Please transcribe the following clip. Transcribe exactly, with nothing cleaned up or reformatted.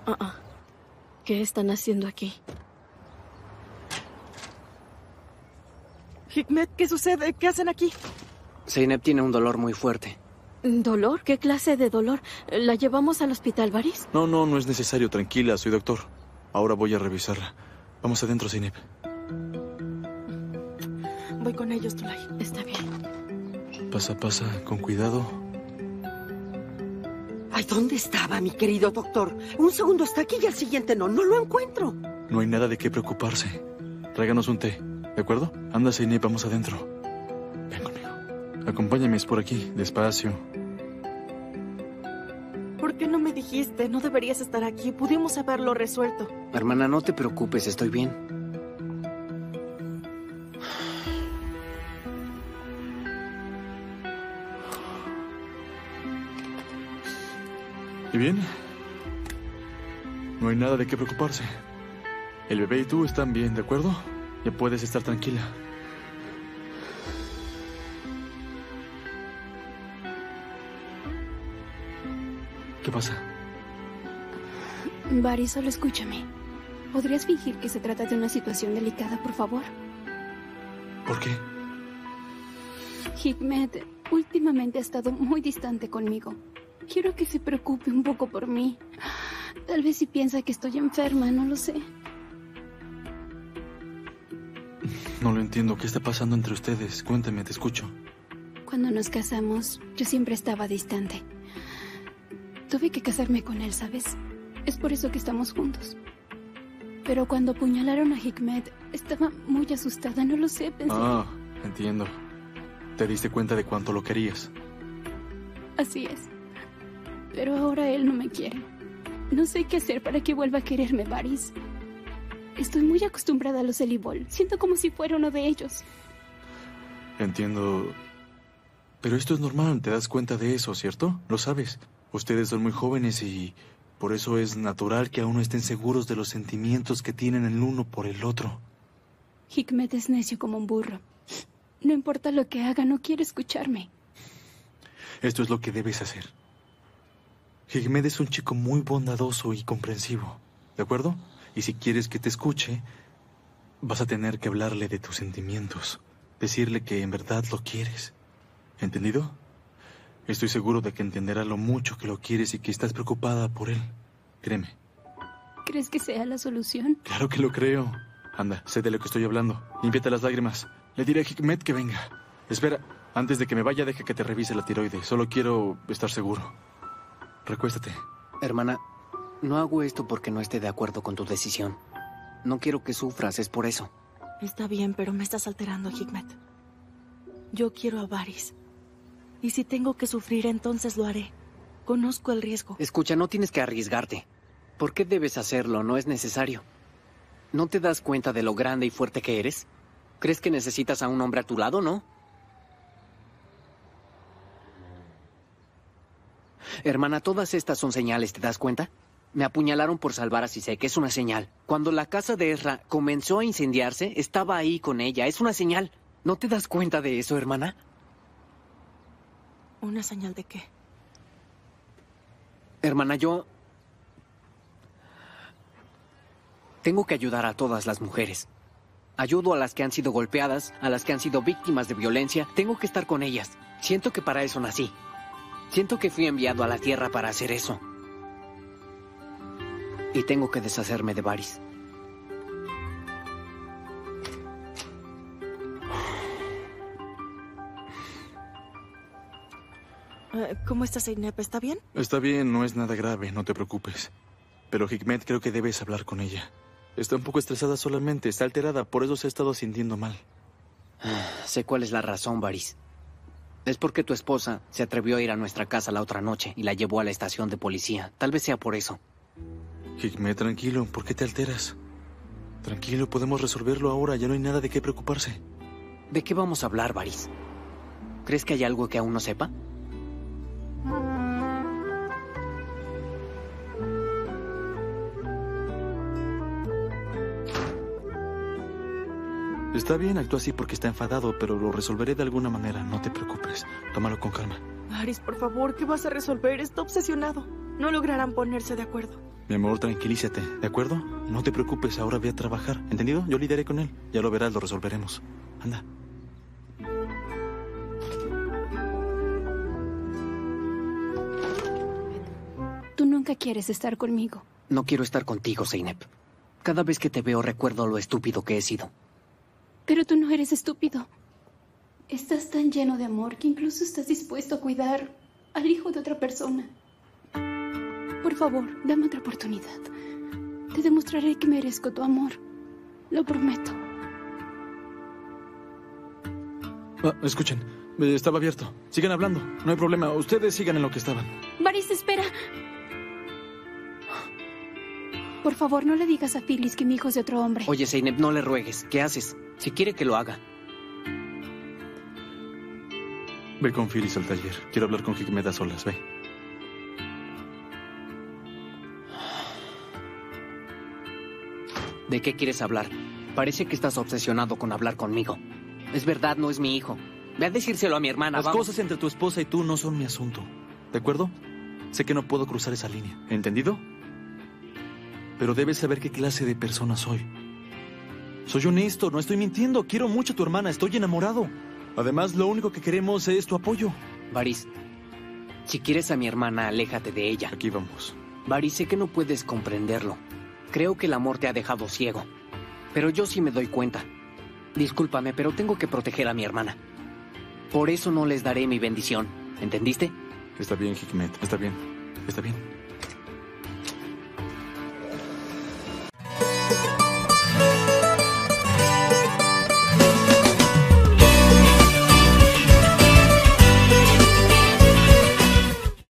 Uh -uh. ¿Qué están haciendo aquí? Hikmet, ¿qué sucede? ¿Qué hacen aquí? Zeynep tiene un dolor muy fuerte. ¿Dolor? ¿Qué clase de dolor? ¿La llevamos al hospital, Baris? No, no, no es necesario. Tranquila, soy doctor. Ahora voy a revisarla. Vamos adentro, Zeynep. Voy con ellos, Tulay. Está bien. Pasa, pasa, con cuidado. Ay, ¿dónde estaba, mi querido doctor? Un segundo está aquí y al siguiente no. No lo encuentro. No hay nada de qué preocuparse. Tráiganos un té, ¿de acuerdo? Anda, Zeynep, vamos adentro. Ven conmigo. Acompáñame, es por aquí, despacio. ¿Por qué no me dijiste? No deberías estar aquí. Pudimos haberlo resuelto. Hermana, no te preocupes, estoy bien. ¿Y bien? No hay nada de qué preocuparse. El bebé y tú están bien, ¿de acuerdo? Ya puedes estar tranquila. ¿Qué pasa? Baris, solo escúchame. ¿Podrías fingir que se trata de una situación delicada, por favor? ¿Por qué? Hikmet últimamente ha estado muy distante conmigo. Quiero que se preocupe un poco por mí. Tal vez si piensa que estoy enferma, no lo sé. No lo entiendo. ¿Qué está pasando entre ustedes? Cuéntame, te escucho. Cuando nos casamos, yo siempre estaba distante. Tuve que casarme con él, ¿sabes? Es por eso que estamos juntos. Pero cuando apuñalaron a Hikmet, estaba muy asustada, no lo sé, pensé... Ah, entiendo. Te diste cuenta de cuánto lo querías. Así es. Pero ahora él no me quiere. No sé qué hacer para que vuelva a quererme, Baris. Estoy muy acostumbrada a los Elibol. Siento como si fuera uno de ellos. Entiendo. Pero esto es normal, te das cuenta de eso, ¿cierto? Lo sabes. Ustedes son muy jóvenes y por eso es natural que aún no estén seguros de los sentimientos que tienen el uno por el otro. Hikmet es necio como un burro. No importa lo que haga, no quiere escucharme. Esto es lo que debes hacer. Hikmet es un chico muy bondadoso y comprensivo, ¿de acuerdo? Y si quieres que te escuche, vas a tener que hablarle de tus sentimientos. Decirle que en verdad lo quieres. ¿Entendido? Estoy seguro de que entenderá lo mucho que lo quieres y que estás preocupada por él. Créeme. ¿Crees que sea la solución? Claro que lo creo. Anda, sé de lo que estoy hablando. Límpiate las lágrimas. Le diré a Hikmet que venga. Espera, antes de que me vaya, deja que te revise la tiroides. Solo quiero estar seguro. Recuéstate. Hermana, no hago esto porque no esté de acuerdo con tu decisión. No quiero que sufras, es por eso. Está bien, pero me estás alterando, Hikmet. Yo quiero a Baris. Y si tengo que sufrir, entonces lo haré. Conozco el riesgo. Escucha, no tienes que arriesgarte. ¿Por qué debes hacerlo? No es necesario. ¿No te das cuenta de lo grande y fuerte que eres? ¿Crees que necesitas a un hombre a tu lado, no? Hermana, todas estas son señales, ¿te das cuenta? Me apuñalaron por salvar a Sisek, es una señal. Cuando la casa de Ezra comenzó a incendiarse, estaba ahí con ella, es una señal. ¿No te das cuenta de eso, hermana? ¿Una señal de qué? Hermana, yo... tengo que ayudar a todas las mujeres. Ayudo a las que han sido golpeadas, a las que han sido víctimas de violencia. Tengo que estar con ellas. Siento que para eso nací. Siento que fui enviado a la tierra para hacer eso. Y tengo que deshacerme de Baris. Uh, ¿Cómo está Zeynep? ¿Está bien? Está bien, no es nada grave, no te preocupes. Pero Hikmet, creo que debes hablar con ella. Está un poco estresada solamente, está alterada, por eso se ha estado sintiendo mal. Sé cuál es la razón, Baris. Es porque tu esposa se atrevió a ir a nuestra casa la otra noche y la llevó a la estación de policía. Tal vez sea por eso. Hikmet, tranquilo, ¿por qué te alteras? Tranquilo, podemos resolverlo ahora, ya no hay nada de qué preocuparse. ¿De qué vamos a hablar, Baris? ¿Crees que hay algo que aún no sepa? Está bien, actúa así porque está enfadado, pero lo resolveré de alguna manera, no te preocupes. Tómalo con calma. Baris, por favor, ¿qué vas a resolver? Está obsesionado. No lograrán ponerse de acuerdo. Mi amor, tranquilízate, ¿de acuerdo? No te preocupes, ahora voy a trabajar, ¿entendido? Yo lidiaré con él. Ya lo verás, lo resolveremos. Anda. Tú nunca quieres estar conmigo. No quiero estar contigo, Zeynep. Cada vez que te veo recuerdo lo estúpido que he sido. Pero tú no eres estúpido. Estás tan lleno de amor que incluso estás dispuesto a cuidar al hijo de otra persona. Por favor, dame otra oportunidad. Te demostraré que merezco tu amor. Lo prometo. Ah, escuchen, estaba abierto. Sigan hablando, no hay problema. Ustedes sigan en lo que estaban. Varys, espera. Por favor, no le digas a Phyllis que mi hijo es de otro hombre. Oye, Zeynep, no le ruegues. ¿Qué haces? Si quiere que lo haga. Ve con Phyllis al taller. Quiero hablar con Hikmet a solas, ve. ¿De qué quieres hablar? Parece que estás obsesionado con hablar conmigo. Es verdad, no es mi hijo. Ve a decírselo a mi hermana, Las vamos. cosas entre tu esposa y tú no son mi asunto. ¿De acuerdo? Sé que no puedo cruzar esa línea. ¿Entendido? Pero debes saber qué clase de persona soy. Soy honesto, no estoy mintiendo. Quiero mucho a tu hermana, estoy enamorado. Además, lo único que queremos es tu apoyo. Varys, si quieres a mi hermana, aléjate de ella. Aquí vamos. Varys, sé que no puedes comprenderlo. Creo que el amor te ha dejado ciego. Pero yo sí me doy cuenta. Discúlpame, pero tengo que proteger a mi hermana. Por eso no les daré mi bendición. ¿Entendiste? Está bien, Hikmet. Está bien. Está bien.